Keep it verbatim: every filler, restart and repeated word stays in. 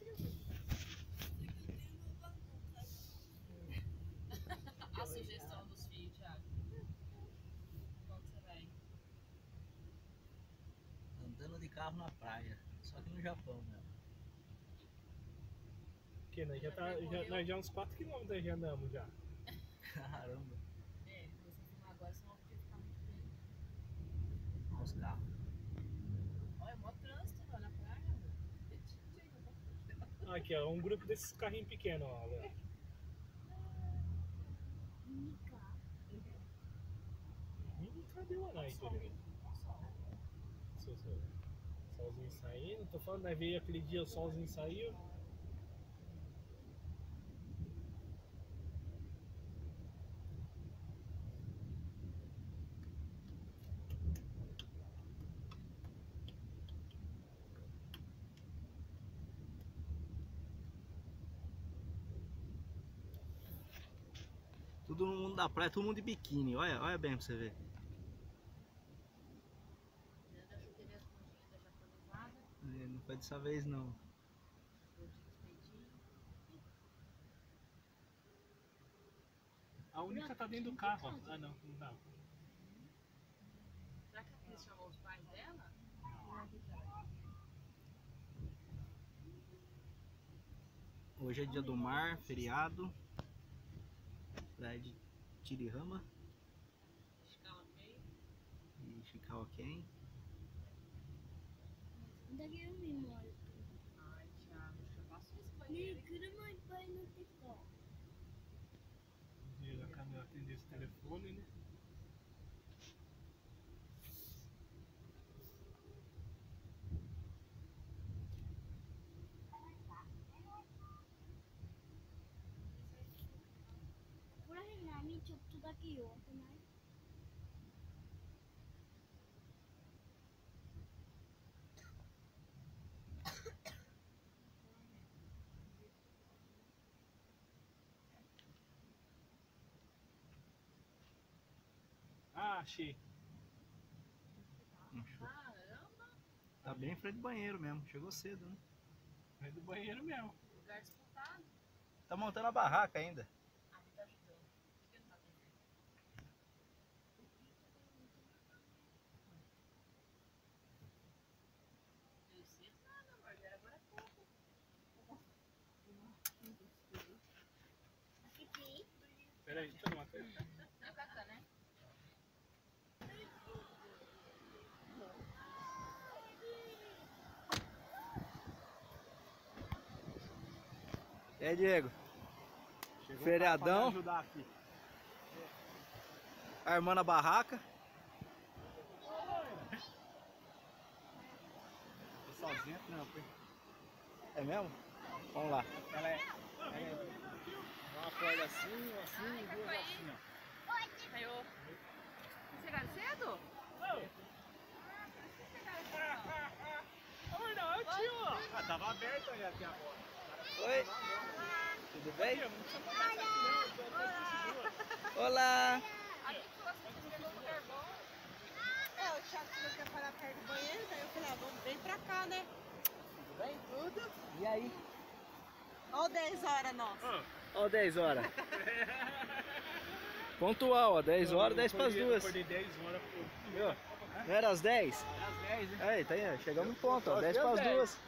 A sugestão dos filhos, Thiago. Qual que você vai? Andando de carro na praia. Só que no Japão, né? Porque nós já, tá, já, nós já uns quatro quilômetros já andamos já. Caramba. É, você filmar agora, senão podia ficar muito bem. Olha os carros. Olha, é mó trânsito lá na praia, amor. Aqui, ó, um grupo desses carrinhos pequenos, ó, Léo. Ih, cadê o Anai, querido? Sol, sol. Solzinho saindo, tô falando, né? Veio aquele dia, o solzinho saiu. Todo mundo da praia, todo mundo de biquíni. Olha, olha bem pra você ver. Da chuteira as pontinhas da japonesada. É, não foi dessa vez não. A única tá dentro do carro, ó. Ah, não, não dá. Será que a Cris chamou os pais dela? Hoje é dia do mar, feriado. Praia de Tirihama Ishikawa-ken. e Ishikawa-ken. Onde é que eu me moro? Ai, Thiago, já passou esse banheiro. ねえ、車いっぱい乗ってきた。 O dia da câmera atender esse telefone, né? Ah, achei. Caramba! Tá bem em frente do banheiro mesmo. Chegou cedo, né? É do banheiro mesmo. Lugar disputado. Tá montando a barraca ainda. Ah, me tá ajudando. Por que não tá tendo? Eu sei nada, amor. Já era agora é pouco. Pera aí, deixa eu dar uma coisa. É cata, né? E aí, Diego? Chegou Feriadão. pra me ajudar aqui. Armando a barraca. Tô sozinho, trampo, hein? É mesmo? Vamos lá. Ela é. Ela é uma corda assim, assim e duas assim, ó. Caiu. Chegaram cedo? Oi, não, tio! Ah, tava aberto aí até agora. Oi. Tudo bem? Não precisa botar essa aqui não, eu tô até Olá. A gente falou assim que chegou no lugar bom. É, o Thiago falou que ia parar perto do banheiro, daí eu falei, ah, vamos bem pra cá, né? Tudo bem? Tudo. E aí? Olha dez horas, nossa. Ó, dez horas. Pontual, ó. dez horas, dez para as duas. Acordei dez horas, pô. Viu? Não era às dez? Era às dez, né? Aí, tá aí, chegamos no ponto, ó. dez para as duas.